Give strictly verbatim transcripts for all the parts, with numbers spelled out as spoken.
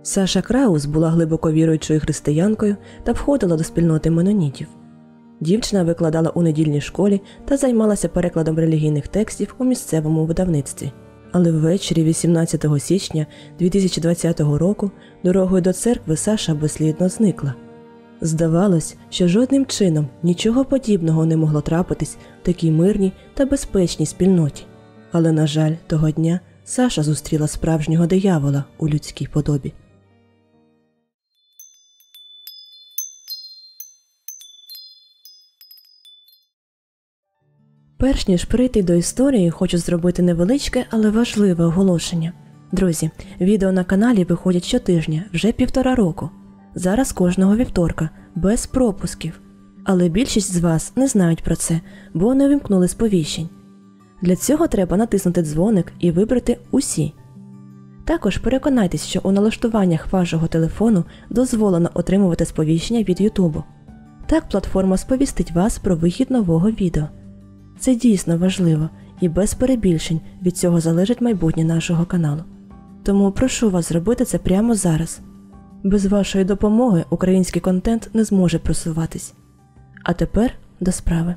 Саша Краус була глибоко віруючою християнкою та входила до спільноти менонітів. Дівчина викладала у недільній школі та займалася перекладом релігійних текстів у місцевому видавництві. Але ввечері вісімнадцятого січня дві тисячі двадцятого року дорогою до церкви Саша безслідно зникла. Здавалось, що жодним чином нічого подібного не могло трапитись в такій мирній та безпечній спільноті. Але, на жаль, того дня Саша зустріла справжнього диявола у людській подобі. Перш ніж прийти до історії, хочу зробити невеличке, але важливе оголошення. Друзі, відео на каналі виходять щотижня, вже півтора року. Зараз кожного вівторка, без пропусків. Але більшість з вас не знають про це, бо не увімкнули сповіщень. Для цього треба натиснути дзвоник і вибрати «Усі». Також переконайтесь, що у налаштуваннях вашого телефону дозволено отримувати сповіщення від Ютубу. Так платформа сповістить вас про вихід нового відео. Це дійсно важливо, і без перебільшень від цього залежить майбутнє нашого каналу. Тому прошу вас зробити це прямо зараз. Без вашої допомоги український контент не зможе просуватись. А тепер до справи.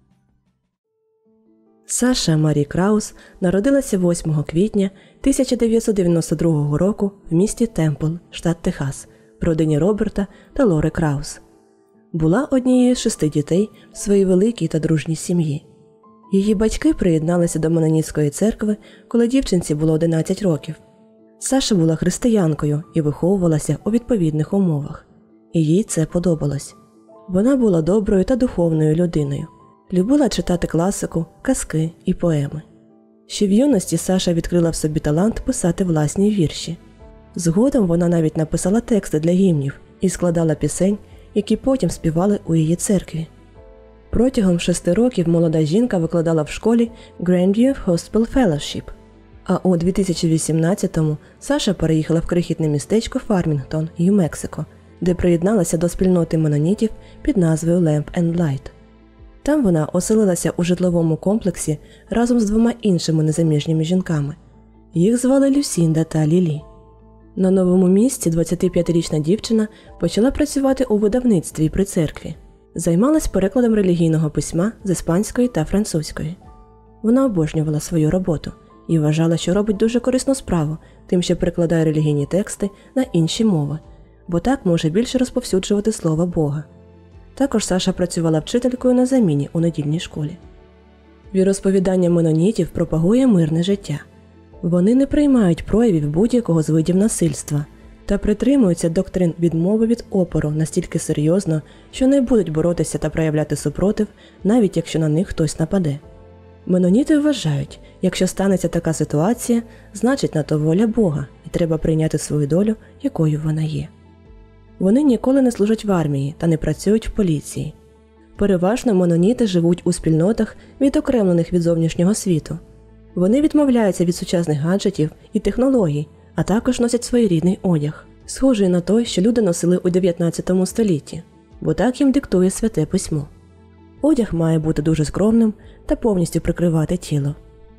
Саша Марі Краус народилася восьмого квітня тисяча дев'ятсот дев'яносто другого року в місті Темпл, штат Техас, в родині Роберта та Лори Краус. Була однією з шести дітей в своїй великій та дружній сім'ї. Її батьки приєдналися до Менонітської церкви, коли дівчинці було одинадцять років. Саша була християнкою і виховувалася у відповідних умовах. І їй це подобалось. Вона була доброю та духовною людиною. Любила читати класику, казки і поеми. Ще в юності Саша відкрила в собі талант писати власні вірші. Згодом вона навіть написала тексти для гімнів і складала пісень, які потім співали у її церкві. Протягом шести років молода жінка викладала в школі Grandview Gospel Fellowship, а у дві тисячі вісімнадцятому Саша переїхала в крихітне містечко Фармінгтон, Нью-Мексико, де приєдналася до спільноти менонітів під назвою Lamp and Light. Там вона оселилася у житловому комплексі разом з двома іншими незаміжніми жінками. Їх звали Люсінда та Лілі. На новому місці двадцятип'ятирічна дівчина почала працювати у видавництві при церкві. Займалась перекладом релігійного письма з іспанської та французької. Вона обожнювала свою роботу і вважала, що робить дуже корисну справу тим, що перекладає релігійні тексти на інші мови, бо так може більше розповсюджувати Слово Бога. Також Саша працювала вчителькою на заміні у недільній школі. Віросповідання менонітів пропагує мирне життя. Вони не приймають проявів будь-якого з видів насильства та притримуються доктрин відмови від опору настільки серйозно, що не будуть боротися та проявляти супротив, навіть якщо на них хтось нападе. Меноніти вважають, якщо станеться така ситуація, значить на то воля Бога, і треба прийняти свою долю, якою вона є. Вони ніколи не служать в армії та не працюють в поліції. Переважно меноніти живуть у спільнотах, відокремлених від зовнішнього світу. Вони відмовляються від сучасних гаджетів і технологій, а також носять своєрідний одяг, схожий на той, що люди носили у дев'ятнадцятому столітті, бо так їм диктує Святе Письмо. Одяг має бути дуже скромним та повністю прикривати тіло.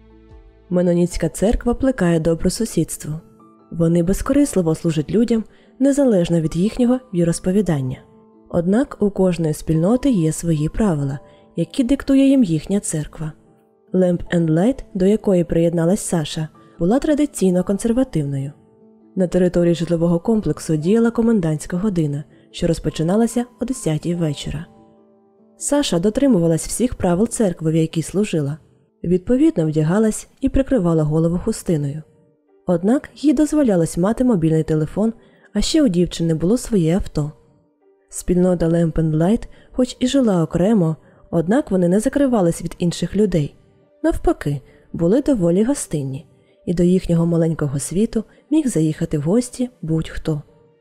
Менонітська церква плекає добросусідство. Вони безкорисливо служать людям, незалежно від їхнього віросповідання. Однак у кожної спільноти є свої правила, які диктує їм їхня церква. Lamp and Light, до якої приєдналась Саша, була традиційно консервативною. На території житлового комплексу діяла комендантська година, що розпочиналася о десятій вечора. Саша дотримувалась всіх правил церкви, в якій служила. Відповідно вдягалась і прикривала голову хустиною. Однак їй дозволялось мати мобільний телефон, а ще у дівчини було своє авто. Спільнота Lamp and Light хоч і жила окремо, однак вони не закривались від інших людей. Навпаки, були доволі гостинні, і до їхнього маленького світу міг заїхати в гості будь-хто.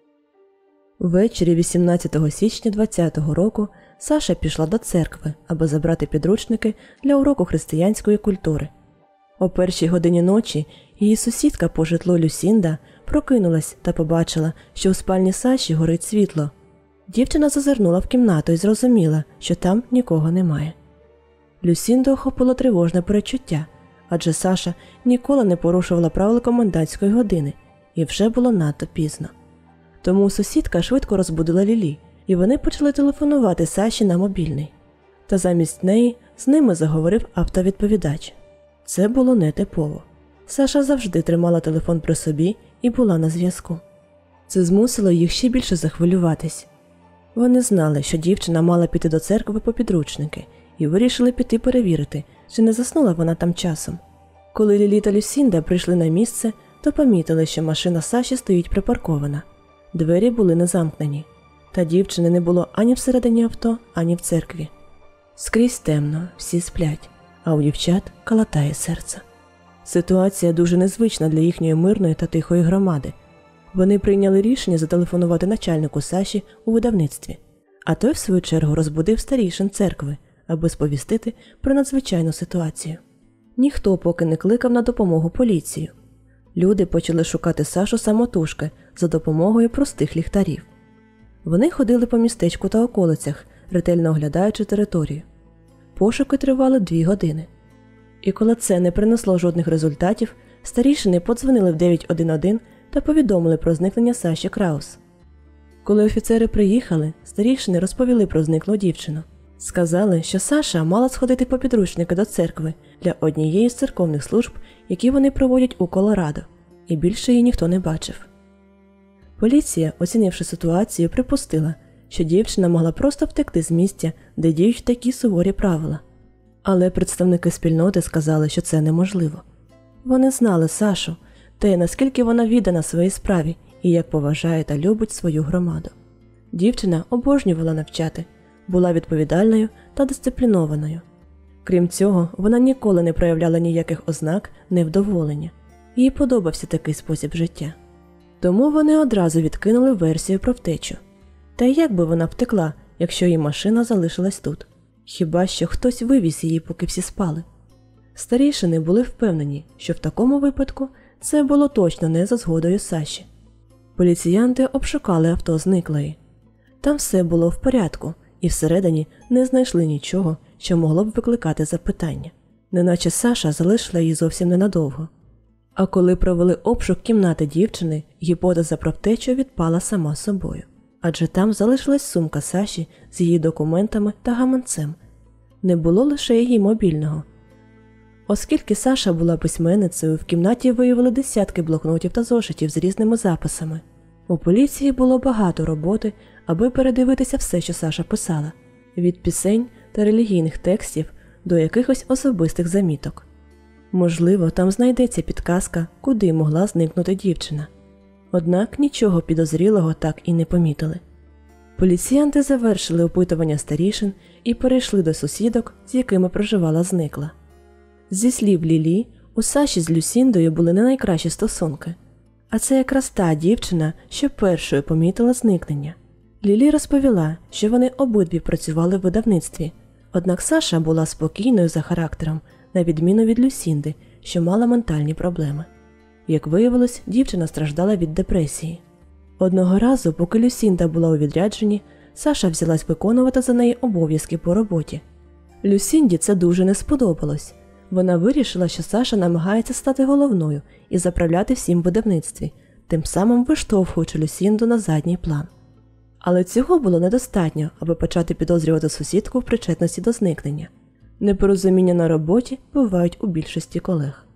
Ввечері вісімнадцятого січня двадцятого року Саша пішла до церкви, аби забрати підручники для уроку християнської культури. О першій годині ночі її сусідка по житлу Люсінда прокинулась та побачила, що у спальні Саші горить світло. Дівчина зазирнула в кімнату і зрозуміла, що там нікого немає. Люсінду охопило тривожне перечуття, адже Саша ніколи не порушувала правил комендантської години, і вже було надто пізно. Тому сусідка швидко розбудила Лілі, і вони почали телефонувати Саші на мобільний. Та замість неї з ними заговорив автовідповідач. Це було нетипово. Саша завжди тримала телефон при собі і була на зв'язку. Це змусило їх ще більше захвилюватись. Вони знали, що дівчина мала піти до церкви по підручники, і вирішили піти перевірити, чи не заснула вона там часом. Коли Лілі та Люсінда прийшли на місце, то помітили, що машина Саші стоїть припаркована. Двері були не замкнені, та дівчини не було ані всередині авто, ані в церкві. Скрізь темно, всі сплять, а у дівчат калатає серце. Ситуація дуже незвична для їхньої мирної та тихої громади. Вони прийняли рішення зателефонувати начальнику Саші у видавництві, а той в свою чергу розбудив старійшин церкви, аби сповістити про надзвичайну ситуацію. Ніхто поки не кликав на допомогу поліцію. Люди почали шукати Сашу самотужки за допомогою простих ліхтарів. Вони ходили по містечку та околицях, ретельно оглядаючи територію. Пошуки тривали дві години. І коли це не принесло жодних результатів, старішини подзвонили в дев'ять один один та повідомили про зникнення Саші Краус. Коли офіцери приїхали, старішини розповіли про зниклу дівчину. Сказали, що Саша мала сходити по підручники до церкви для однієї з церковних служб, які вони проводять у Колорадо, і більше її ніхто не бачив. Поліція, оцінивши ситуацію, припустила, що дівчина могла просто втекти з місця, де діють такі суворі правила. Але представники спільноти сказали, що це неможливо. Вони знали Сашу, те, наскільки вона віддана своїй справі і як поважає та любить свою громаду. Дівчина обожнювала навчати, була відповідальною та дисциплінованою. Крім цього, вона ніколи не проявляла ніяких ознак невдоволення. Їй подобався такий спосіб життя. Тому вони одразу відкинули версію про втечу. Та як би вона втекла, якщо її машина залишилась тут? Хіба що хтось вивіз її, поки всі спали? Старішини були впевнені, що в такому випадку це було точно не за згодою Саші. Поліціянти обшукали авто зниклої. Там все було в порядку, і всередині не знайшли нічого, що могло б викликати запитання. Неначе Саша залишила її зовсім ненадовго. А коли провели обшук кімнати дівчини, гіпотеза про втечу відпала сама собою. Адже там залишилась сумка Саші з її документами та гаманцем. Не було лише її мобільного. Оскільки Саша була письменницею, в кімнаті виявили десятки блокнотів та зошитів з різними записами. У поліції було багато роботи, аби передивитися все, що Саша писала, від пісень та релігійних текстів до якихось особистих заміток. Можливо, там знайдеться підказка, куди могла зникнути дівчина. Однак нічого підозрілого так і не помітили. Поліціянти завершили опитування старішин і перейшли до сусідок, з якими проживала зникла. Зі слів Лілі, у Саші з Люсіндою були не найкращі стосунки. А це якраз та дівчина, що першою помітила зникнення. Лілі розповіла, що вони обидві працювали в видавництві, однак Саша була спокійною за характером, на відміну від Люсінди, що мала ментальні проблеми. Як виявилось, дівчина страждала від депресії. Одного разу, поки Люсінда була у відрядженні, Саша взялась виконувати за неї обов'язки по роботі. Люсінді це дуже не сподобалось. Вона вирішила, що Саша намагається стати головною і заправляти всім в видавництві, тим самим виштовхуючи Люсінду на задній план. Але цього було недостатньо, аби почати підозрювати сусідку в причетності до зникнення. Непорозуміння на роботі бувають у більшості колег.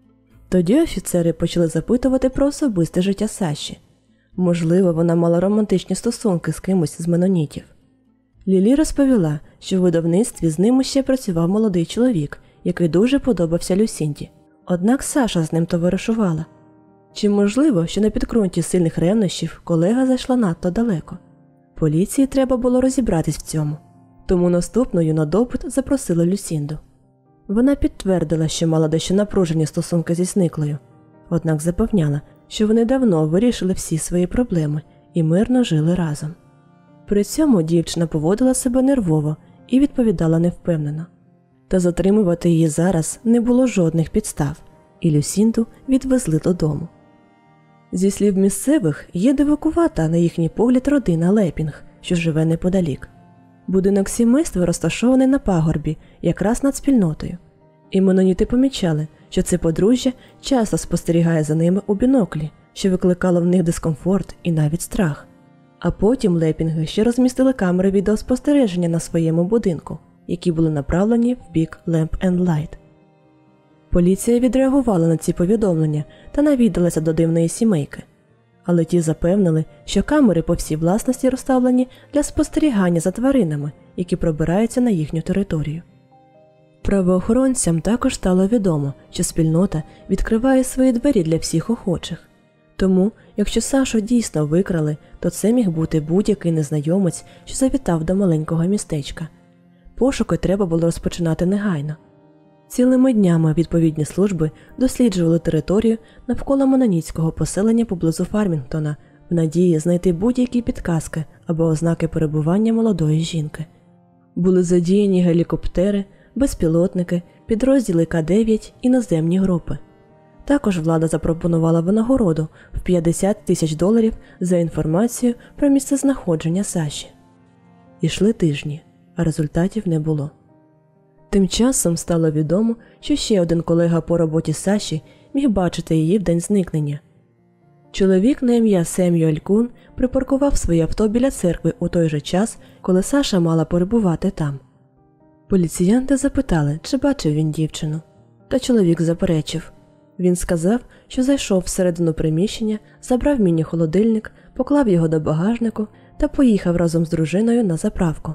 Тоді офіцери почали запитувати про особисте життя Саші. Можливо, вона мала романтичні стосунки з кимось з менонітів. Лілі розповіла, що в видавництві з ним ще працював молодий чоловік, який дуже подобався Люсінді. Однак Саша з ним товаришувала. Чи можливо, що на підґрунті сильних ревнощів колега зайшла надто далеко? Поліції треба було розібратись в цьому. Тому наступною на допит запросила Люсінду. Вона підтвердила, що мала дещо напружені стосунки зі зниклою. Однак запевняла, що вони давно вирішили всі свої проблеми і мирно жили разом. При цьому дівчина поводила себе нервово і відповідала невпевнено. Та затримувати її зараз не було жодних підстав, і Люсінду відвезли додому. Зі слів місцевих, є дивакувата, на їхній погляд, родина Лепінг, що живе неподалік. Будинок сімейства розташований на пагорбі, якраз над спільнотою. І меноніти помічали, що це подружжя часто спостерігає за ними у біноклі, що викликало в них дискомфорт і навіть страх. А потім Лепінги ще розмістили камери відеоспостереження на своєму будинку, які були направлені в бік Lamp and Light. Поліція відреагувала на ці повідомлення та навідалася до дивної сімейки. Але ті запевнили, що камери по всій власності розставлені для спостерігання за тваринами, які пробираються на їхню територію. Правоохоронцям також стало відомо, що спільнота відкриває свої двері для всіх охочих. Тому, якщо Сашу дійсно викрали, то це міг бути будь-який незнайомець, що завітав до маленького містечка. Пошуки треба було розпочинати негайно. Цілими днями відповідні служби досліджували територію навколо меноніцького поселення поблизу Фармінгтона в надії знайти будь-які підказки або ознаки перебування молодої жінки. Були задіяні гелікоптери, безпілотники, підрозділи К дев'ять і наземні групи. Також влада запропонувала винагороду в п'ятдесят тисяч доларів за інформацію про місцезнаходження Саші. Ішли тижні, а результатів не було. Тим часом стало відомо, що ще один колега по роботі Саші міг бачити її в день зникнення. Чоловік на ім'я Семюель Кун припаркував своє авто біля церкви у той же час, коли Саша мала перебувати там. Поліціянти запитали, чи бачив він дівчину. Та чоловік заперечив. Він сказав, що зайшов всередину приміщення, забрав міні-холодильник, поклав його до багажнику та поїхав разом з дружиною на заправку.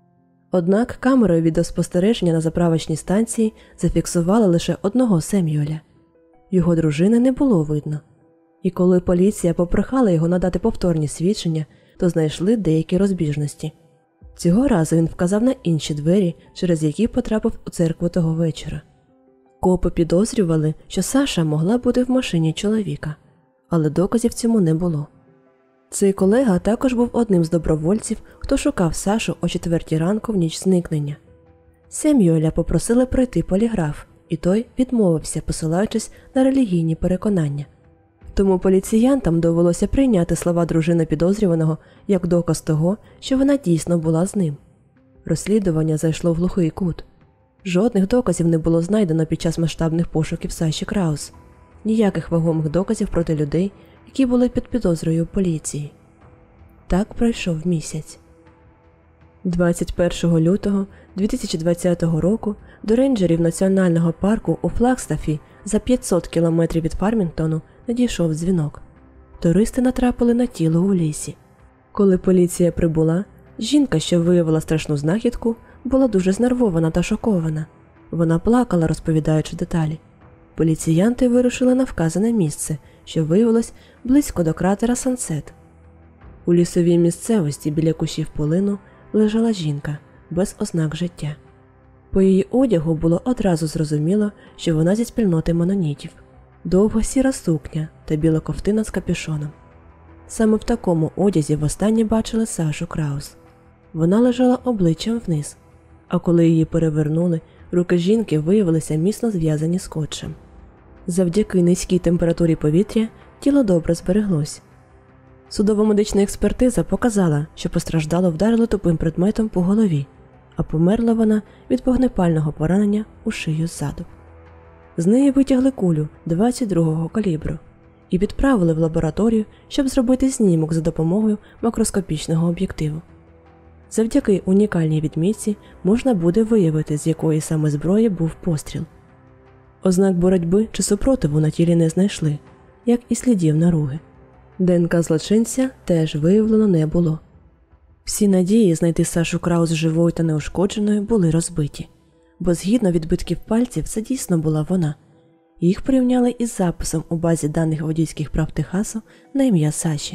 Однак камерою відеоспостереження на заправочній станції зафіксували лише одного Семюеля. Його дружини не було видно. І коли поліція попрохала його надати повторні свідчення, то знайшли деякі розбіжності. Цього разу він вказав на інші двері, через які потрапив у церкву того вечора. Копи підозрювали, що Саша могла бути в машині чоловіка, але доказів цьому не було. Цей колега також був одним з добровольців, хто шукав Сашу о четвертій ранку в ніч зникнення. Семюеля попросили пройти поліграф, і той відмовився, посилаючись на релігійні переконання. Тому поліціянтам довелося прийняти слова дружини підозрюваного як доказ того, що вона дійсно була з ним. Розслідування зайшло в глухий кут. Жодних доказів не було знайдено під час масштабних пошуків Саші Краус. Ніяких вагомих доказів проти людей, які були під підозрою поліції. Так пройшов місяць. двадцять першого лютого дві тисячі двадцятого року до рейнджерів національного парку у Флагстафі за п'ятсот кілометрів від Фармінгтону надійшов дзвінок. Туристи натрапили на тіло у лісі. Коли поліція прибула, жінка, що виявила страшну знахідку, була дуже знервована та шокована. Вона плакала, розповідаючи деталі. Поліціянти вирушили на вказане місце, що виявилось близько до кратера Сансет. У лісовій місцевості біля кущів полину лежала жінка, без ознак життя. По її одягу було одразу зрозуміло, що вона зі спільноти менонітів. Довга сіра сукня та біла ковтина з капюшоном. Саме в такому одязі востаннє бачили Сашу Краус. Вона лежала обличчям вниз, а коли її перевернули, руки жінки виявилися міцно зв'язані скотчем. Завдяки низькій температурі повітря тіло добре збереглось. Судово-медична експертиза показала, що постраждало вдарило тупим предметом по голові, а померла вона від вогнепального поранення у шию ззаду. З неї витягли кулю двадцять другого калібру і відправили в лабораторію, щоб зробити знімок за допомогою макроскопічного об'єктиву. Завдяки унікальній відмітці можна буде виявити, з якої саме зброї був постріл. Ознак боротьби чи супротиву на тілі не знайшли, як і слідів наруги. ДНК злочинця теж виявлено не було. Всі надії знайти Сашу Краус живою та неушкодженою були розбиті, бо згідно відбитків пальців це дійсно була вона. Їх порівняли із записом у базі даних водійських прав Техасу на ім'я Саші.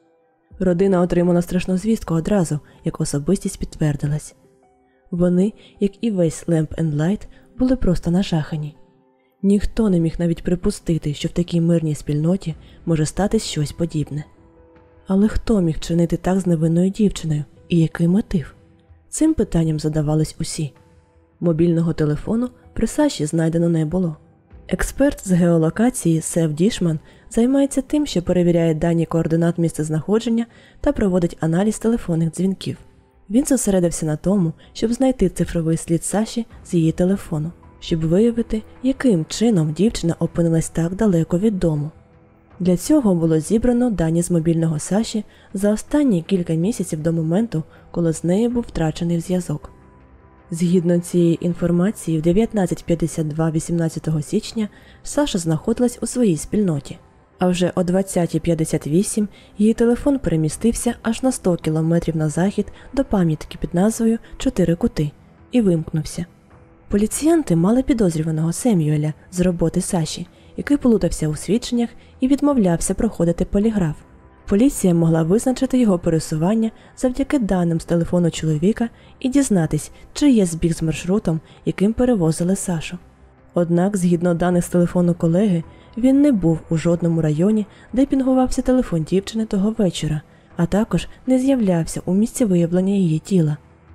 Родина отримала страшну звістку одразу, як особистість підтвердилась. Вони, як і весь Lamp and Light, були просто нажахані. Ніхто не міг навіть припустити, що в такій мирній спільноті може статись щось подібне. Але хто міг чинити так з невинною дівчиною і який мотив? Цим питанням задавались усі. Мобільного телефону при Саші знайдено не було. Експерт з геолокації Сев Дішман займається тим, що перевіряє дані координат місцезнаходження та проводить аналіз телефонних дзвінків. Він зосередився на тому, щоб знайти цифровий слід Саші з її телефону, щоб виявити, яким чином дівчина опинилась так далеко від дому. Для цього було зібрано дані з мобільного Саші за останні кілька місяців до моменту, коли з нею був втрачений зв'язок. Згідно цієї інформації, в дев'ятнадцять п'ятдесят два вісімнадцятого січня Саша знаходилась у своїй спільноті, а вже о двадцятій п'ятдесят вісім її телефон перемістився аж на сто кілометрів на захід до пам'ятки під назвою «Чотири кути» і вимкнувся. Поліціянти мали підозрюваного Семюеля з роботи Саші, який плутався у свідченнях і відмовлявся проходити поліграф. Поліція могла визначити його пересування завдяки даним з телефону чоловіка і дізнатись, чи є збіг з маршрутом, яким перевозили Сашу. Однак, згідно даних з телефону колеги, він не був у жодному районі, де пінгувався телефон дівчини того вечора, а також не з'являвся у місці виявлення її тіла.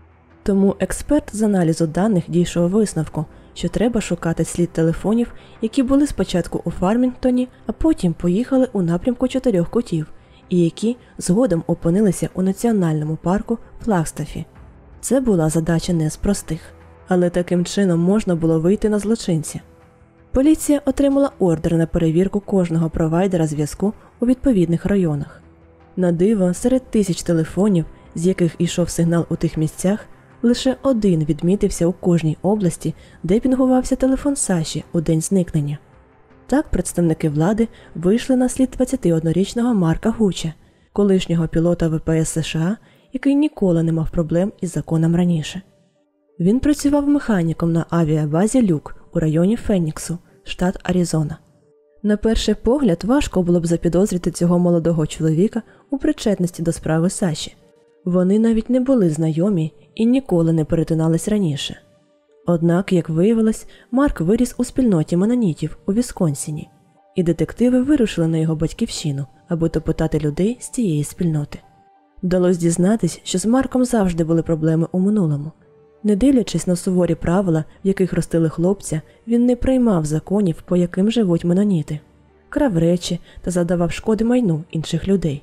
Тому експерт з аналізу даних дійшов висновку, що треба шукати слід телефонів, які були спочатку у Фармінгтоні, а потім поїхали у напрямку Чотирьох кутів, і які згодом опинилися у національному парку Флагстафі. Це була задача не з простих, але таким чином можна було вийти на злочинця. Поліція отримала ордер на перевірку кожного провайдера зв'язку у відповідних районах. На диво, серед тисяч телефонів, з яких ішов сигнал у тих місцях, лише один відмітився у кожній області, де пінгувався телефон Саші у день зникнення. Так представники влади вийшли на слід двадцятиоднорічного Марка Гуча, колишнього пілота ве пе ес США, який ніколи не мав проблем із законом раніше. Він працював механіком на авіабазі Люк у районі Феніксу, штат Аризона. На перший погляд важко було б запідозрити цього молодого чоловіка у причетності до справи Саші. Вони навіть не були знайомі і ніколи не перетинались раніше. Однак, як виявилось, Марк виріс у спільноті менонітів у Вісконсіні, і детективи вирушили на його батьківщину, аби допитати людей з цієї спільноти. Вдалося дізнатись, що з Марком завжди були проблеми у минулому. Не дивлячись на суворі правила, в яких ростили хлопця, він не приймав законів, по яким живуть меноніти, крав речі та задавав шкоди майну інших людей.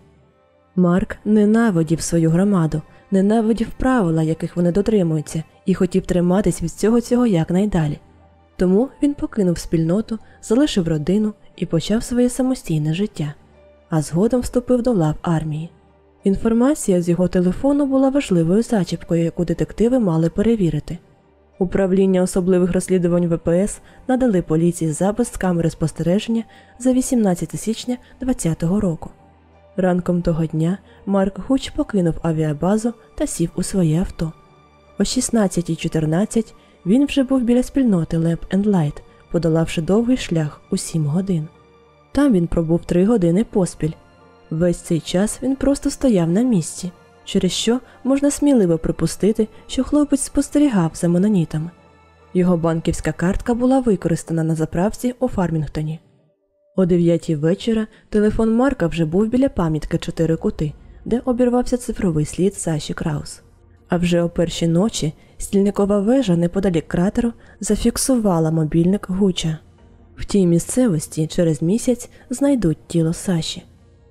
Марк ненавидів свою громаду, ненавидів правила, яких вони дотримуються, і хотів триматись від цього цього якнайдалі. Тому він покинув спільноту, залишив родину і почав своє самостійне життя, а згодом вступив до лав армії. Інформація з його телефону була важливою зачіпкою, яку детективи мали перевірити. Управління особливих розслідувань ве пе ес надали поліції запис з камери спостереження за вісімнадцяте січня двадцятого року. Ранком того дня Марк Гуч покинув авіабазу та сів у своє авто. О шістнадцятій чотирнадцять він вже був біля спільноти Lamp and Light, подолавши довгий шлях у сім годин. Там він пробув три години поспіль. Весь цей час він просто стояв на місці, через що можна сміливо припустити, що хлопець спостерігав за менонітами. Його банківська картка була використана на заправці у Фармінгтоні. О дев'ятій вечора телефон Марка вже був біля пам'ятки «Чотири кути», де обірвався цифровий слід Саші Краус. А вже о першій ночі стільникова вежа неподалік кратеру зафіксувала мобільник Гуча. В тій місцевості через місяць знайдуть тіло Саші.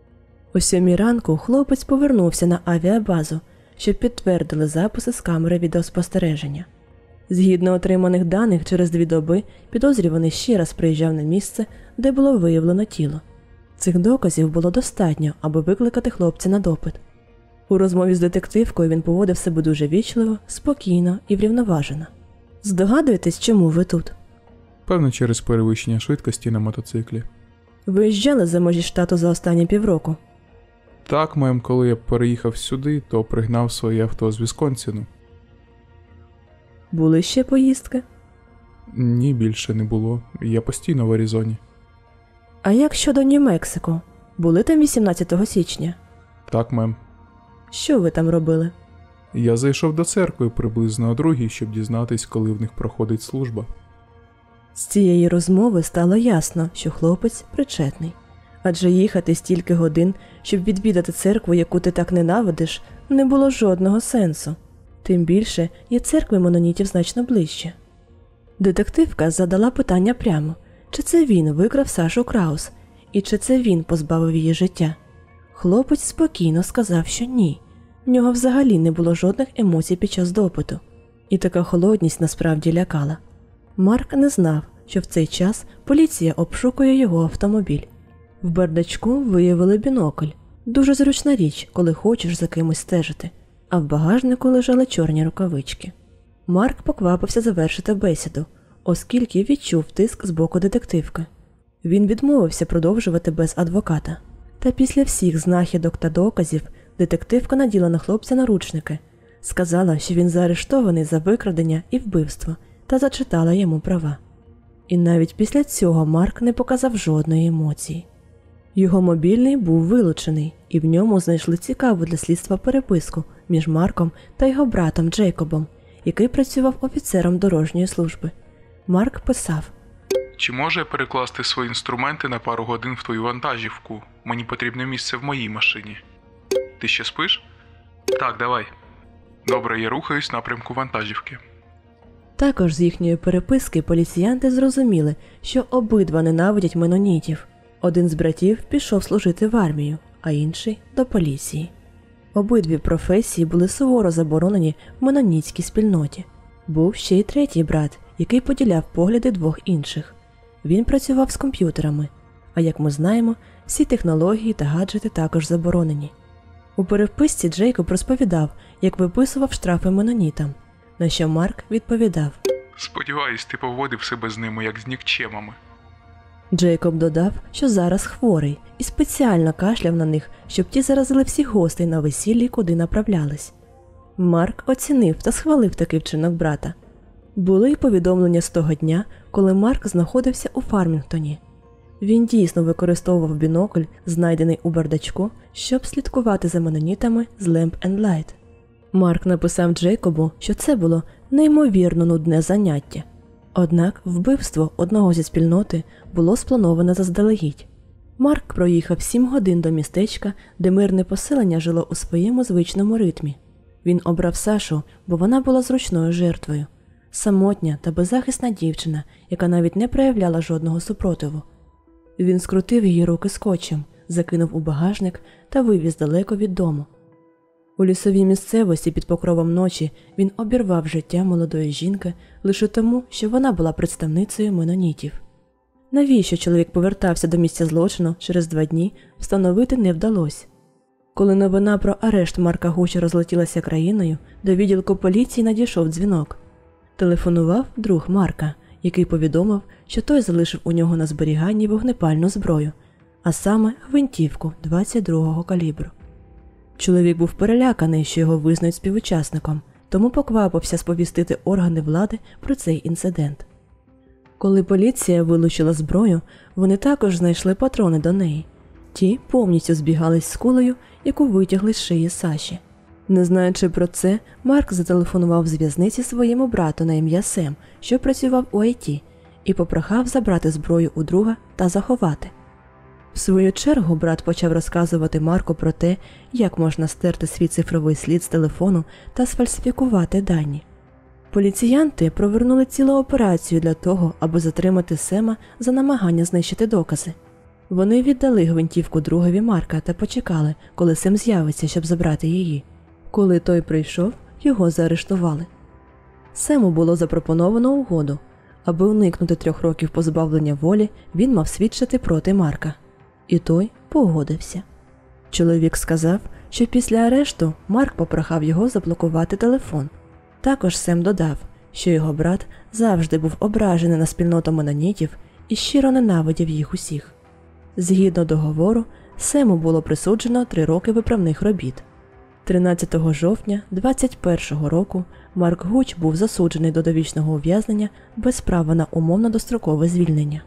О сьомій ранку хлопець повернувся на авіабазу, щоб підтвердили записи з камери відеоспостереження. Згідно отриманих даних, через дві доби підозрюваний ще раз приїжджав на місце, де було виявлено тіло. Цих доказів було достатньо, аби викликати хлопця на допит. У розмові з детективкою він поводив себе дуже вічливо, спокійно і врівноважено. Здогадуєтесь, чому ви тут? Певно, через перевищення швидкості на мотоциклі. Виїжджали за межі штату за останні півроку? Так, мем, коли я переїхав сюди, то пригнав своє авто з Вісконсіну. Були ще поїздки? Ні, більше не було. Я постійно в Аризоні. А як щодо Нью-Мексико? Були там вісімнадцятого січня? Так, мем. Що ви там робили? Я зайшов до церкви приблизно о другій, щоб дізнатись, коли в них проходить служба. З цієї розмови стало ясно, що хлопець причетний. Адже їхати стільки годин, щоб відвідати церкву, яку ти так ненавидиш, не було жодного сенсу. Тим більше, є церкви менонітів значно ближче. Детективка задала питання прямо, чи це він викрав Сашу Краус, і чи це він позбавив її життя. Хлопець спокійно сказав, що ні. В нього взагалі не було жодних емоцій під час допиту. І така холодність насправді лякала. Марк не знав, що в цей час поліція обшукує його автомобіль. В бардачку виявили бінокль. Дуже зручна річ, коли хочеш за кимось стежити. А в багажнику лежали чорні рукавички. Марк поквапився завершити бесіду, оскільки відчув тиск з боку детективки. Він відмовився продовжувати без адвоката. Та після всіх знахідок та доказів детективка наділа на хлопця наручники. Сказала, що він заарештований за викрадення і вбивство, та зачитала йому права. І навіть після цього Марк не показав жодної емоції. Його мобільний був вилучений, і в ньому знайшли цікаву для слідства переписку між Марком та його братом Джейкобом, який працював офіцером дорожньої служби. Марк писав: «Чи може я перекласти свої інструменти на пару годин в твою вантажівку? Мені потрібне місце в моїй машині. Ти ще спиш? Так, давай. Добре, я рухаюсь в напрямку вантажівки». Також з їхньої переписки поліціянти зрозуміли, що обидва ненавидять менонітів. Один з братів пішов служити в армію, а інший – до поліції. Обидві професії були суворо заборонені в менонітській спільноті. Був ще й третій брат, який поділяв погляди двох інших. Він працював з комп'ютерами, а як ми знаємо, всі технології та гаджети також заборонені. У переписці Джейкоб розповідав, як виписував штрафи менонітам, на що Марк відповідав: «Сподіваюсь, ти поводив себе з ними як з нікчемами». Джейкоб додав, що зараз хворий, і спеціально кашляв на них, щоб ті заразили всіх гостей на весіллі, куди направлялись. Марк оцінив та схвалив такий вчинок брата. Були й повідомлення з того дня, коли Марк знаходився у Фармінгтоні. Він дійсно використовував бінокль, знайдений у бардачку, щоб слідкувати за менонітами з Lamp and Light. Марк написав Джейкобу, що це було неймовірно нудне заняття. Однак вбивство одного зі спільноти було сплановане заздалегідь. Марк проїхав сім годин до містечка, де мирне поселення жило у своєму звичному ритмі. Він обрав Сашу, бо вона була зручною жертвою. Самотня та беззахисна дівчина, яка навіть не проявляла жодного супротиву. Він скрутив її руки скотчем, закинув у багажник та вивіз далеко від дому. У лісовій місцевості під покровом ночі він обірвав життя молодої жінки лише тому, що вона була представницею менонітів. Навіщо чоловік повертався до місця злочину через два дні, встановити не вдалося. Коли новина про арешт Марка Гуча розлетілася країною, до відділку поліції надійшов дзвінок. Телефонував друг Марка, який повідомив, що той залишив у нього на зберіганні вогнепальну зброю, а саме гвинтівку двадцять другого калібру. Чоловік був переляканий, що його визнають співучасником, тому поквапився сповістити органи влади про цей інцидент. Коли поліція вилучила зброю, вони також знайшли патрони до неї. Ті повністю збігались з кулею, яку витягли з шиї Саші. Не знаючи про це, Марк зателефонував з в'язниці своєму брату на ім'я Сем, що працював у ай ті, і попрохав забрати зброю у друга та заховати. В свою чергу брат почав розказувати Марку про те, як можна стерти свій цифровий слід з телефону та сфальсифікувати дані. Поліціянти провернули цілу операцію для того, аби затримати Сема за намагання знищити докази. Вони віддали гвинтівку другові Марка та почекали, коли Сем з'явиться, щоб забрати її. Коли той прийшов, його заарештували. Сему було запропоновано угоду. Аби уникнути трьох років позбавлення волі, він мав свідчити проти Марка. І той погодився. Чоловік сказав, що після арешту Марк попрохав його заблокувати телефон. Також Сем додав, що його брат завжди був ображений на спільноту менонітів і щиро ненавидів їх усіх. Згідно договору, Сему було присуджено три роки виправних робіт. тринадцятого жовтня двадцять першого року Марк Гуч був засуджений до довічного ув'язнення без права на умовно дострокове звільнення.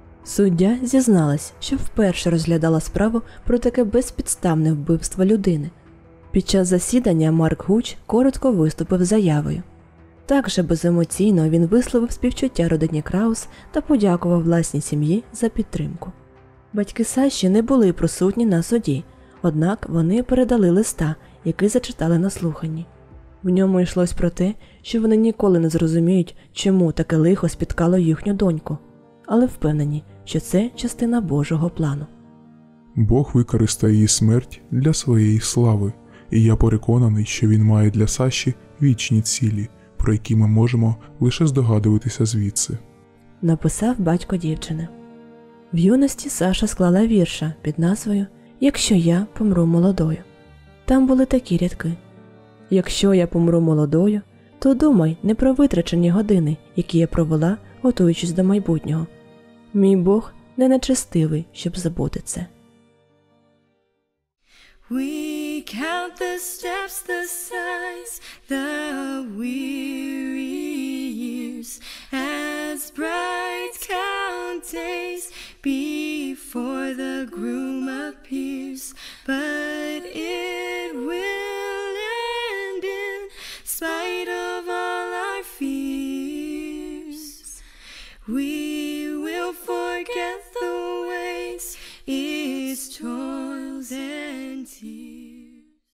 Суддя зізналась, що вперше розглядала справу про таке безпідставне вбивство людини. Під час засідання Марк Гуч коротко виступив заявою. Також беземоційно він висловив співчуття родині Краус та подякував власній сім'ї за підтримку. Батьки Саші не були присутні на суді, однак вони передали листа, який зачитали на слуханні. В ньому йшлось про те, що вони ніколи не зрозуміють, чому таке лихо спіткало їхню доньку, але впевнені, що це частина Божого плану. Бог використає її смерть для своєї слави, і я переконаний, що він має для Саші вічні цілі, про які ми можемо лише здогадуватися звідси. Написав батько дівчини. В юності Саша склала вірша під назвою «Якщо я помру молодою». Там були такі рядки: «Якщо я помру молодою, то думай не про витрачені години, які я провела, готуючись до майбутнього. Мій Бог не нечестивий, щоб забути це». We count the steps, the sighs, the weary years, as brides count days before the groom appears.